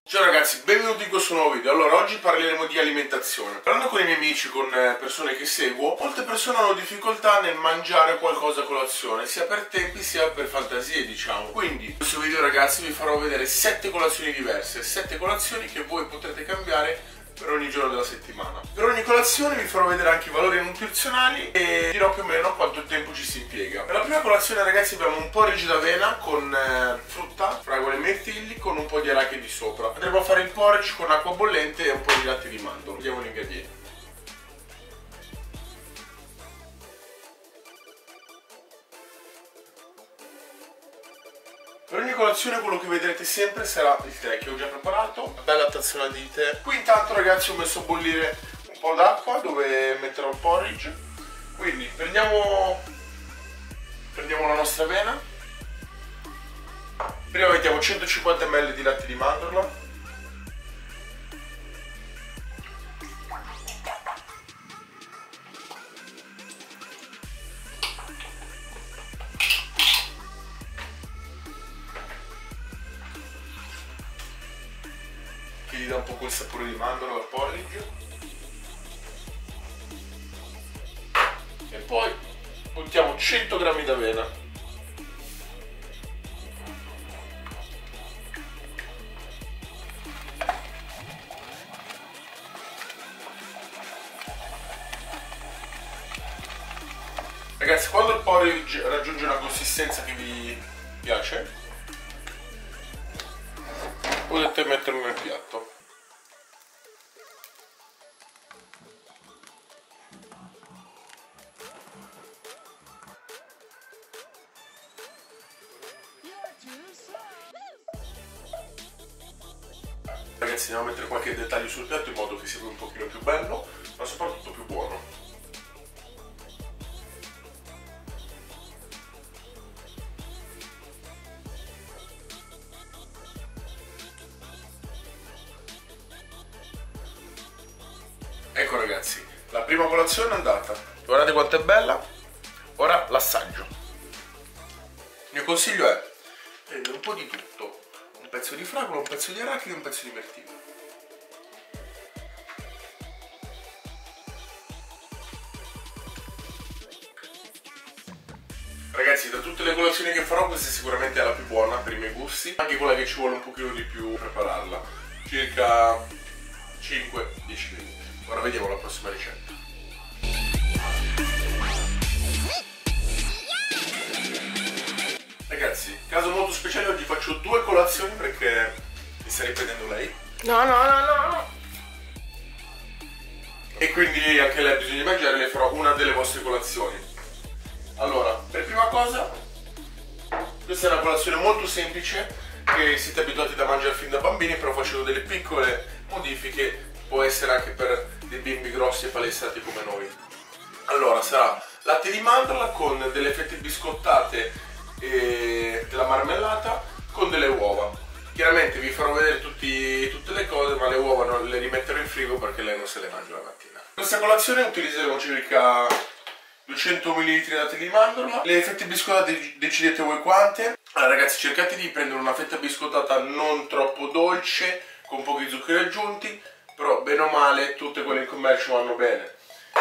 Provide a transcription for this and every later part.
Ciao ragazzi, benvenuti in questo nuovo video. Allora, oggi parleremo di alimentazione. Parlando con i miei amici, con persone che seguo, molte persone hanno difficoltà nel mangiare qualcosa a colazione, sia per tempi sia per fantasie, diciamo. Quindi, in questo video ragazzi vi farò vedere 7 colazioni diverse, 7 colazioni che voi potrete cambiare per ogni giorno della settimana. Per ogni colazione vi farò vedere anche i valori nutrizionali e dirò più o meno quanto tempo ci si impiega. Per la prima colazione ragazzi abbiamo un porridge d'avena con frutta, fragole e mirtilli con un po' di arachidi sopra. Andremo a fare il porridge con acqua bollente e un po' di latte di mandorlo. Vediamo gli ingredienti. Per ogni colazione quello che vedrete sempre sarà il tè che ho già preparato, una bella tazzona di tè. Qui intanto ragazzi ho messo a bollire un po' d'acqua dove metterò il porridge. Quindi prendiamo la nostra avena. Prima mettiamo 150 ml di latte di mandorla. Che gli dà un po' quel sapore di mandorla al porridge. E poi buttiamo 100 g d'avena. Ragazzi, quando il porridge raggiunge una consistenza che vi piace, potete metterlo nel piatto. Ragazzi, andiamo a mettere qualche dettaglio sul piatto in modo che sia un pochino più bello, ma soprattutto più buono. Ecco ragazzi, la prima colazione è andata. Guardate quanto è bella. Ora l'assaggio. Il mio consiglio è prendere un po' di tutto. Un pezzo di fragola, un pezzo di arachidi e un pezzo di mirtillo. Ragazzi, da tutte le colazioni che farò questa sicuramente è la più buona per i miei gusti. Anche quella che ci vuole un pochino di più prepararla. Circa 5-10 minuti. Ora vediamo la prossima ricetta. Ragazzi, caso molto speciale, oggi faccio 2 colazioni perché mi sta riprendendo lei. No. E quindi anche lei ha bisogno di mangiare, le farò una delle vostre colazioni. Allora, per prima cosa, questa è una colazione molto semplice che siete abituati da mangiare fin da bambini, però facendo delle piccole modifiche. Può essere anche per dei bimbi grossi e palestrati come noi. Allora, sarà latte di mandorla con delle fette biscottate e della marmellata con delle uova. Chiaramente vi farò vedere tutte le cose, ma le uova non le rimetterò in frigo perché lei non se le mangia la mattina. Per questa colazione utilizzeremo circa 200 ml di latte di mandorla. Le fette biscottate decidete voi quante. Allora ragazzi, cercate di prendere una fetta biscottata non troppo dolce, con pochi zuccheri aggiunti, però bene o male tutte quelle in commercio vanno bene.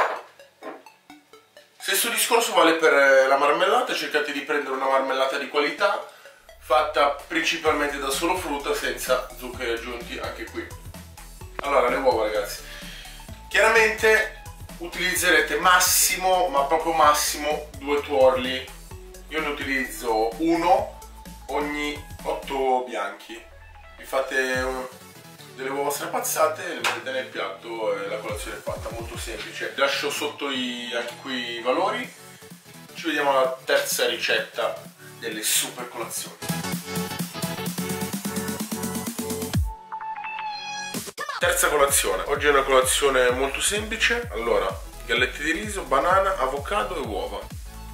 Stesso discorso vale per la marmellata. Cercate di prendere una marmellata di qualità, fatta principalmente da solo frutta, senza zuccheri aggiunti anche qui. Allora, le uova ragazzi, chiaramente utilizzerete massimo, ma proprio massimo, 2 tuorli. Io ne utilizzo uno ogni 8 bianchi. Vi fate delle uova strapazzate, le mettete nel piatto e la colazione è fatta, molto semplice. Vi lascio sotto anche qui i valori. Ci vediamo alla terza ricetta delle super colazioni. Terza colazione. Oggi è una colazione molto semplice. Allora, gallette di riso, banana, avocado e uova.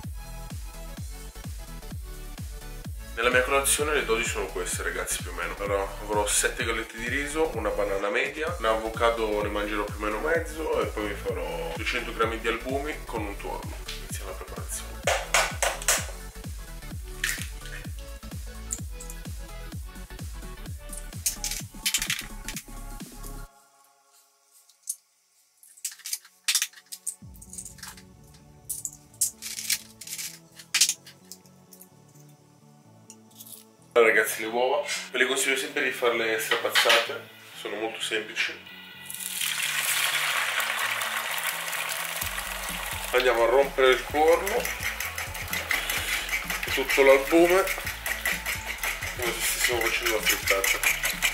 Nella mia colazione le dosi sono queste ragazzi, più o meno. Allora avrò 7 gallette di riso, una banana media, un avocado ne mangerò più o meno mezzo e poi mi farò 200 g di albumi con un tuorlo. Iniziamo la preparazione. Allora ragazzi, le uova ve le consiglio sempre di farle strapazzate, sono molto semplici. Andiamo a rompere il forno, tutto l'albume, come se stessimo facendo la frittata.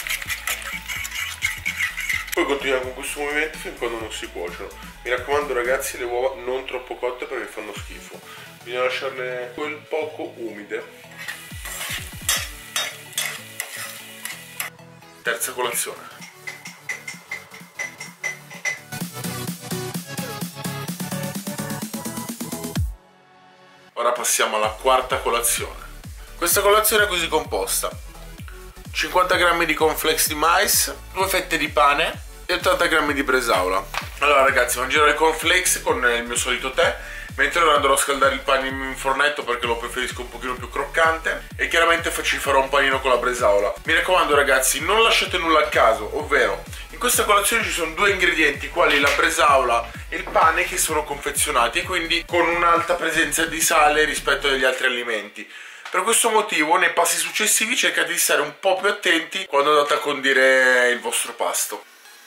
Poi continuiamo con questo movimento fin quando non si cuociono. Mi raccomando ragazzi, le uova non troppo cotte perché fanno schifo, bisogna lasciarle quel poco umide. Terza colazione. Ora passiamo alla quarta colazione. Questa colazione è così composta: 50 g di cornflakes di mais, 2 fette di pane e 80 g di bresaola. Allora ragazzi, mangerò i cornflakes con il mio solito tè, mentre ora andrò a scaldare il pane in fornetto perché lo preferisco un pochino più croccante, e chiaramente ci farò un panino con la bresaola. Mi raccomando ragazzi, non lasciate nulla a caso, ovvero in questa colazione ci sono 2 ingredienti quali la bresaola e il pane che sono confezionati e quindi con un'alta presenza di sale rispetto agli altri alimenti. Per questo motivo nei passi successivi cercate di stare un po' più attenti quando andate a condire il vostro pasto.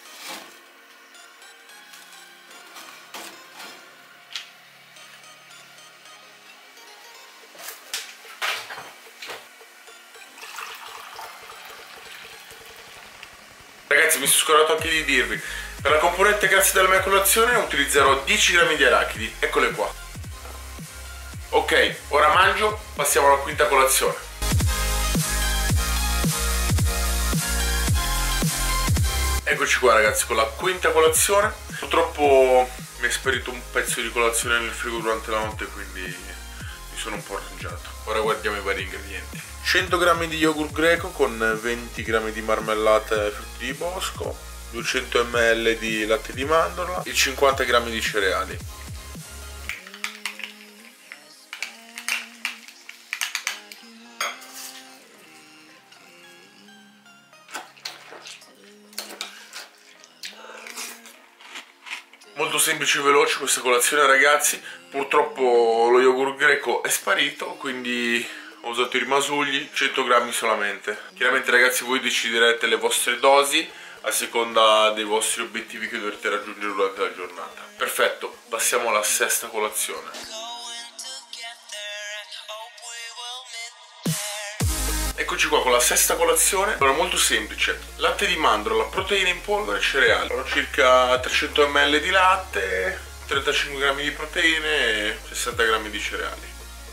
Ragazzi, mi sono scordato anche di dirvi, per la componente grasse della mia colazione utilizzerò 10 g di arachidi, eccole qua. Ok, ora mangio, passiamo alla quinta colazione. Eccoci qua ragazzi con la quinta colazione. Purtroppo mi è sparito un pezzo di colazione nel frigo durante la notte, quindi mi sono un po' arrangiato. Ora guardiamo i vari ingredienti. 100 g di yogurt greco con 20 g di marmellata e frutti di bosco, 200 ml di latte di mandorla e 50 g di cereali. Molto semplice e veloce questa colazione ragazzi. Purtroppo lo yogurt greco è sparito, quindi ho usato i rimasugli, 100 g solamente. Chiaramente ragazzi voi deciderete le vostre dosi a seconda dei vostri obiettivi che dovrete raggiungere durante la giornata. Perfetto, passiamo alla sesta colazione. Eccoci qua con la sesta colazione. Allora, molto semplice: latte di mandorla, proteine in polvere e cereali. Allora, circa 300 ml di latte, 35 g di proteine e 60 g di cereali.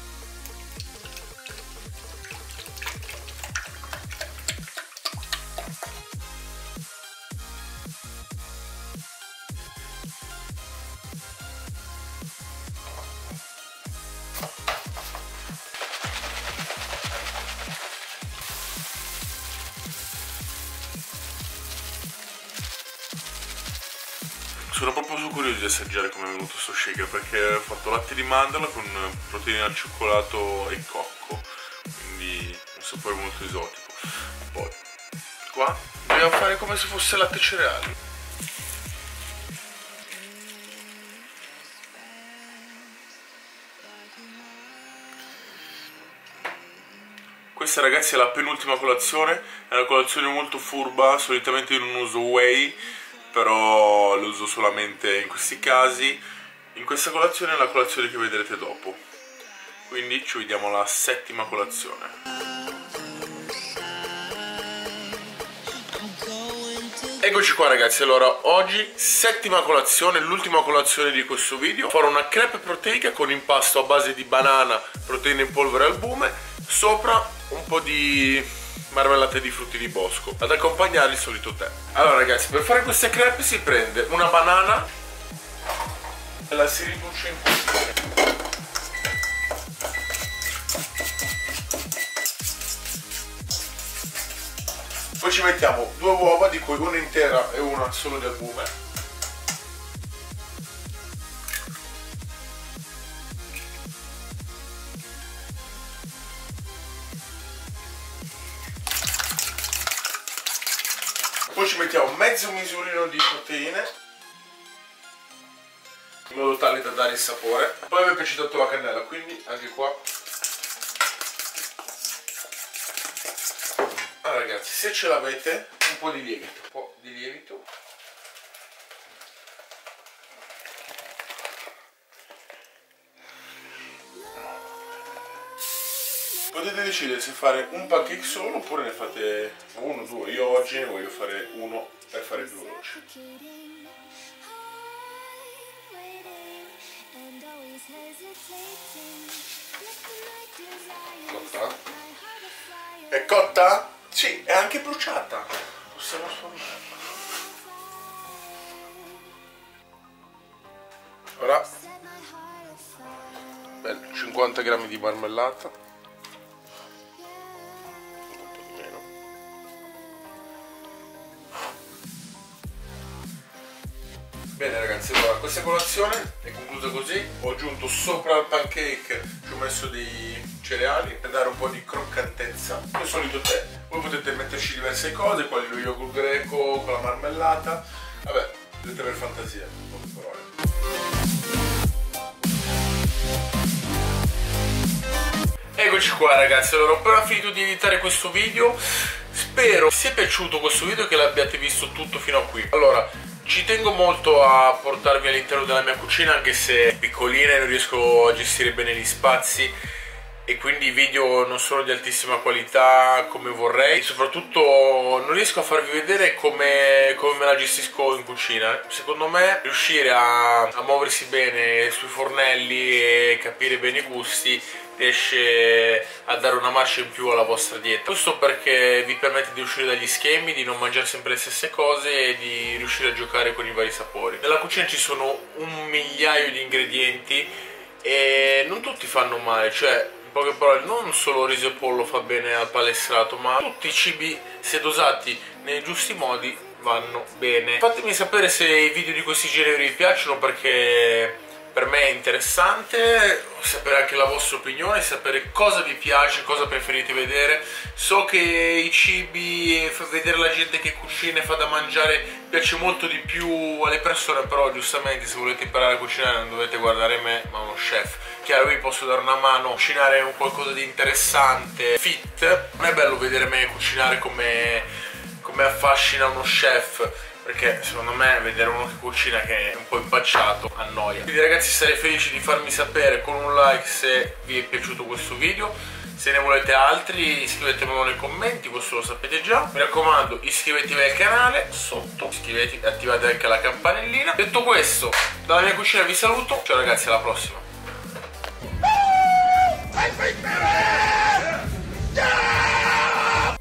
Sono proprio curioso di assaggiare come è venuto sto shaker, perché ho fatto latte di mandorla con proteine al cioccolato e cocco, quindi un sapore molto esotico. Poi qua dobbiamo fare come se fosse latte cereali. Questa ragazzi è la penultima colazione, è una colazione molto furba, solitamente io non uso whey, però lo uso solamente in questi casi. In questa colazione è la colazione che vedrete dopo, quindi ci vediamo alla settima colazione. Eccoci qua ragazzi, allora oggi settima colazione, l'ultima colazione di questo video. Farò una crepe proteica con impasto a base di banana, proteine in polvere e albume, sopra un po' di marmellata di frutti di bosco ad accompagnare il solito tè. Allora ragazzi, per fare queste crepe si prende una banana e la si riduce in cubetti. Poi ci mettiamo 2 uova, di cui una intera e una solo di albume. Poi ci mettiamo mezzo misurino di proteine, in modo tale da dare il sapore. Poi mi è piaciuta tanto la cannella, quindi anche qua Allora ragazzi, se ce l'avete, un po' di lievito, potete decidere se fare un pancake solo oppure ne fate uno, due. Io oggi ne voglio fare uno per fare più veloce. Cotta? È cotta? Sì, è anche bruciata. Possiamo sformarla. Ora, 50 grammi di marmellata. Bene ragazzi, allora questa colazione è conclusa così. Ho aggiunto sopra il pancake, ci ho messo dei cereali per dare un po' di croccantezza. Come solito tè. Voi potete metterci diverse cose, quali lo yogurt greco con la marmellata. Vabbè, potete avere fantasia, poche parole. Eccoci qua ragazzi, allora ho appena finito di editare questo video. Spero sia piaciuto questo video e che l'abbiate visto tutto fino a qui. Allora, ci tengo molto a portarvi all'interno della mia cucina, anche se è piccolina e non riesco a gestire bene gli spazi e quindi i video non sono di altissima qualità come vorrei e soprattutto non riesco a farvi vedere come me la gestisco in cucina. Secondo me riuscire a muoversi bene sui fornelli e capire bene i gusti riesce a dare una marcia in più alla vostra dieta. Questo perché vi permette di uscire dagli schemi, di non mangiare sempre le stesse cose e di riuscire a giocare con i vari sapori. Nella cucina ci sono un migliaio di ingredienti e non tutti fanno male, cioè in poche parole non solo riso e pollo fa bene al palestrato, ma tutti i cibi, se dosati nei giusti modi, vanno bene. Fatemi sapere se i video di questi generi vi piacciono, perché per me è interessante sapere anche la vostra opinione, sapere cosa vi piace, cosa preferite vedere. So che i cibi, vedere la gente che cucina e fa da mangiare piace molto di più alle persone, però giustamente se volete imparare a cucinare non dovete guardare me, ma uno chef. Chiaro, vi posso dare una mano a cucinare un qualcosa di interessante, fit. Non è bello vedere me cucinare come affascina uno chef, perché secondo me vedere uno che cucina che è un po' impacciato annoia. Quindi ragazzi, sarei felice di farmi sapere con un like se vi è piaciuto questo video. Se ne volete altri iscrivetemelo nei commenti, questo lo sapete già. Mi raccomando, iscrivetevi al canale sotto, iscrivetevi e attivate anche la campanellina. Detto questo, dalla mia cucina vi saluto, ciao ragazzi, alla prossima.